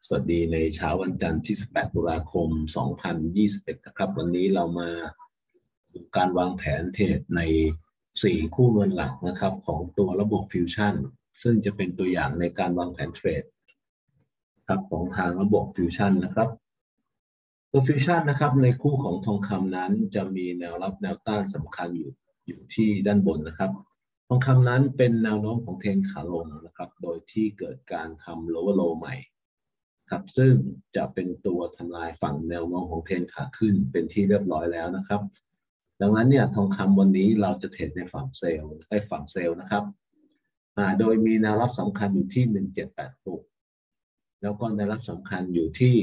สวัสดีในเช้าวันจันทร์ที่ 18 ตุลาคม 2021 นะครับวันนี้เรามาดูการวางแผนเทรดใน 4 คู่เงินหลักนะครับของตัวระบบฟิวชั่นซึ่งจะเป็นตัวอย่างในการวางแผนเทรดครับของทางระบบฟิวชั่นนะครับตัวฟิวชั่นนะครับในคู่ของทองคำนั้นจะมีแนวรับแนวต้านสำคัญอยู่ที่ด้านบนนะครับทองคำนั้นเป็นแนวโน้มของเทรนขาลงนะครับโดยที่เกิดการทำ lower low ใหม่ครับซึ่งจะเป็นตัวทำลายฝั่งแนวโน้มของเทรนขาขึ้นเป็นที่เรียบร้อยแล้วนะครับดังนั้นเนี่ยทองคำวันนี้เราจะเทรดในฝั่งเซลล์นะครับโดยมีแนวรับสำคัญอยู่ที่1786แล้วก็แนวรับสำคัญอยู่ที่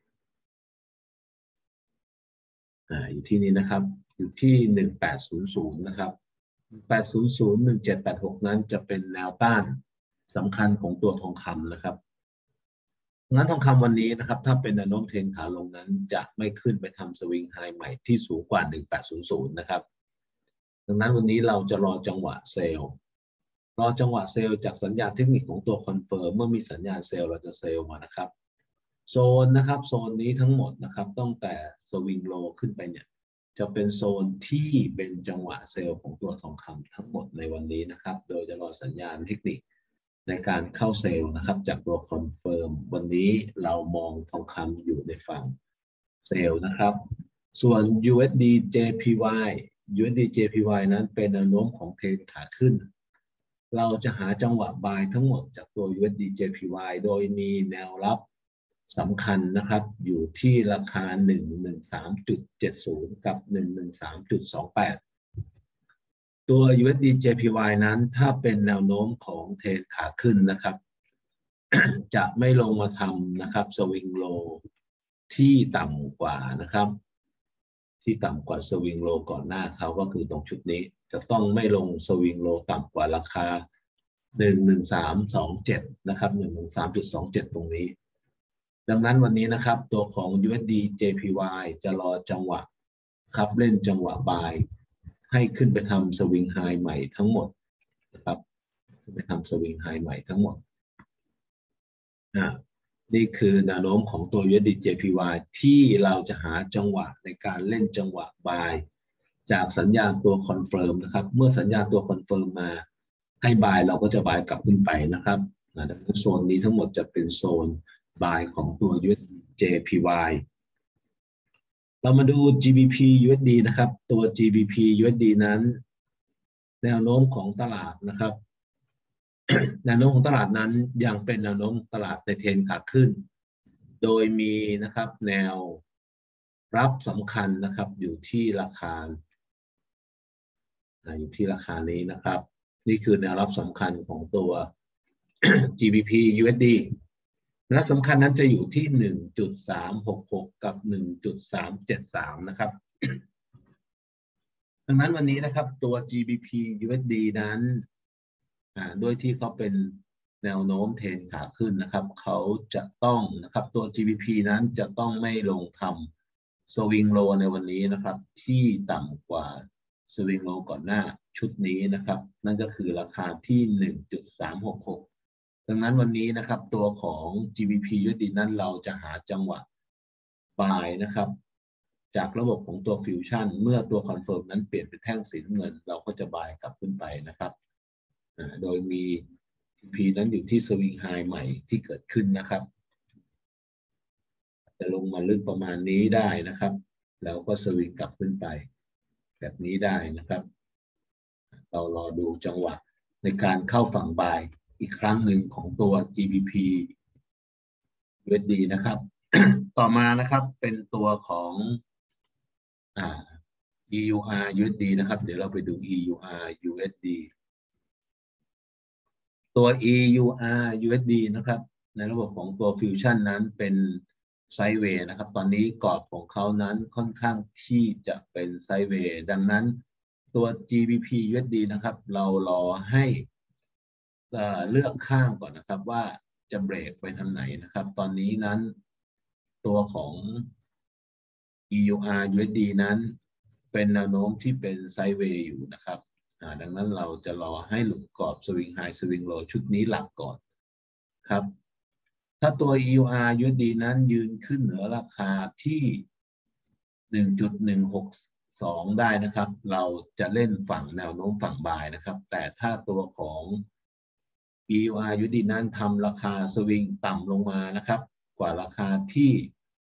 นี่นะครับอยู่ที่1800นะครับ1800 1786นั้นจะเป็นแนวต้านสำคัญของตัวทองคำนะครับงั้นทองคำวันนี้นะครับถ้าเป็นแนวโน้มเทรนขาลงนั้นจะไม่ขึ้นไปทำสวิงไฮใหม่ที่สูงกว่า1800นะครับดังนั้นวันนี้เราจะรอจังหวะเซลล์จากสัญญาณเทคนิคของตัวคอนเฟิร์มเมื่อมีสัญญาณเซลล์เราจะเซลล์มานะครับโซนนี้ทั้งหมดนะครับตั้งแต่สวิงโลขึ้นไปเนี่ยจะเป็นโซนที่เป็นจังหวะเซลล์ของตัวทองคำทั้งหมดในวันนี้นะครับโดยจะรอสัญญาณเทคนิคในการเข้าเซลล์นะครับจากตัวคอนเฟิร์มวันนี้เรามองทองคำอยู่ในฝั่งเซลล์นะครับส่วน USD JPY นั้นเป็นแนวโน้มของเทรนขาขึ้นเราจะหาจังหวะบายทั้งหมดจากตัว USD JPY โดยมีแนวรับสำคัญนะครับอยู่ที่ราคา 113.70 กับ 113.28 ตัว USD JPY นั้นถ้าเป็นแนวโน้มของเทรนขาขึ้นนะครับ จะไม่ลงมาทำนะครับสวิงโลที่ต่ำกว่านะครับที่ต่ำกว่าสวิงโลก่อนหน้าเขาก็คือตรงชุดนี้จะต้องไม่ลงสวิงโลต่ำกว่าราคา 113.27 นะครับ 113.27 ตรงนี้ดังนั้นวันนี้นะครับตัวของ USD JPY จะรอจังหวะครับเล่นจังหวะบายให้ขึ้นไปทำสวิงไฮใหม่ทั้งหมดนะครับไปทำสวิงไฮใหม่ทั้งหมดนี่คือแนวโน้มของตัว USD JPY ที่เราจะหาจังหวะในการเล่นจังหวะบายจากสัญญาณตัวคอนเฟิร์มนะครับเมื่อสัญญาณตัวคอนเฟิร์มมาให้บายเราก็จะบายกลับขึ้นไปนะครับดังนั้นโซนนี้ทั้งหมดจะเป็นโซนบายของตัว USD JPY เรามาดู GBP USD นะครับตัว GBP USD นั้นแนวโน้มของตลาดนะครับแนวโน้มของตลาดนั้นยังเป็นแนวโน้มตลาดในเทรนขาขึ้นโดยมีนะครับแนวรับสำคัญนะครับอยู่ที่ราคานี้นะครับนี่คือแนวรับสำคัญของตัว GBP USD แนวรับสำคัญนั้นจะอยู่ที่ 1.366 กับ 1.373 นะครับดังนั้นวันนี้นะครับตัว GBP USD นั้นด้วยที่เขาเป็นแนวโน้มเทรนขาขึ้นนะครับเขาจะต้องนะครับตัว GBP นั้นจะต้องไม่ลงทำสวิงโลในวันนี้นะครับที่ต่ำกว่าสวิงโลก่อนหน้าชุดนี้นะครับนั่นก็คือราคาที่ 1.366 ดังนั้นวันนี้นะครับตัวของ GBP USD นั้นเราจะหาจังหวะบายนะครับจากระบบของตัวฟิวชั่นเมื่อตัวคอนเฟิร์มนั้นเปลี่ยนเป็นแท่งสีน้ำเงินเราก็จะบายกลับขึ้นไปนะครับโดยมี P นั้นอยู่ที่สวิงไฮใหม่ที่เกิดขึ้นนะครับจะลงมาลึกประมาณนี้ได้นะครับแล้วก็สวิงกลับขึ้นไปแบบนี้ได้นะครับเรารอดูจังหวะในการเข้าฝั่งบายอีกครั้งหนึ่งของตัว GBP USD นะครับ ต่อมานะครับเป็นตัวของEUR USD นะครับเดี๋ยวเราไปดู EUR USD ตัว EUR USD นะครับในระบบของตัวฟิวชั่นนั้นเป็นไซด์เวย์นะครับตอนนี้กรอบของเขานั้นค่อนข้างที่จะเป็นไซด์เวย์ดังนั้นตัว GBP USD นะครับเรารอให้เลือกข้างก่อนนะครับว่าจะเบรกไปทางไหนนะครับตอนนี้นั้นตัวของ EUR USD นั้นเป็นแนวโน้มที่เป็นไซด์เวย์อยู่นะครับดังนั้นเราจะรอให้หลุดกรอบสวิงไฮสวิงโลชุดนี้หลักก่อนครับถ้าตัว EUR USD นั้นยืนขึ้นเหนือราคาที่ 1.162 ได้นะครับ เราจะเล่นฝั่งแนวโน้มฝั่งบายนะครับ แต่ถ้าตัวของ EUR USD นั้นทำราคาสวิงต่ำลงมานะครับ กว่าราคาที่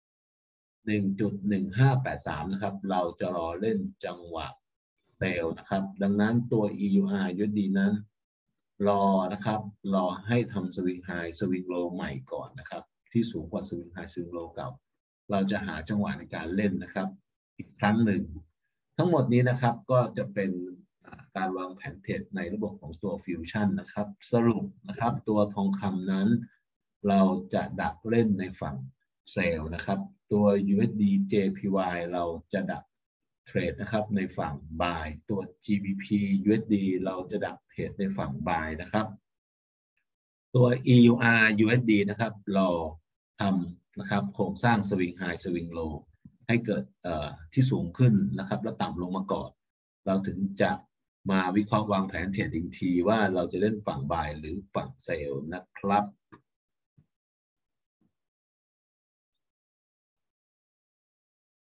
1.1583 นะครับ เราจะรอเล่นจังหวะเซลล์นะครับ ดังนั้นตัว EUR USD นั้นรอนะครับรอให้ทำสวิงไฮสวิงโลใหม่ก่อนนะครับที่สูงกว่าสวิงไฮสวิงโลเก่าเราจะหาจังหวะในการเล่นนะครับอีกครั้งหนึ่งทั้งหมดนี้นะครับก็จะเป็นการวางแผนเทรดในระบบของตัวฟิวชั่นนะครับสรุปนะครับตัวทองคำนั้นเราจะดักเล่นในฝั่งเซลล์นะครับตัว USD JPY เราจะดักเทรดนะครับในฝั่ง buy ตัว GBP USD เราจะดักเทรดในฝั่ง buy นะครับตัว EUR USD นะครับเราทำนะครับโครงสร้างสวิงไฮสวิงโลให้เกิดที่สูงขึ้นนะครับแล้วต่ำลงมาก่อนเราถึงจะมาวิเคราะห์วางแผนเทรดอีกทีว่าเราจะเล่นฝั่ง buy หรือฝั่งเซลล์นะครับ